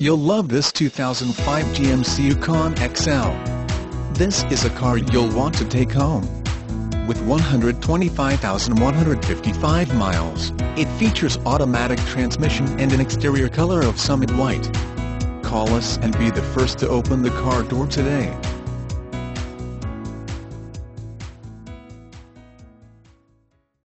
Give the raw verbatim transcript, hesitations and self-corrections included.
You'll love this two thousand five G M C YUKON X L. This is a car you'll want to take home. With one hundred twenty-five thousand one hundred fifty-five miles, it features automatic transmission and an exterior color of summit white. Call us and be the first to open the car door today.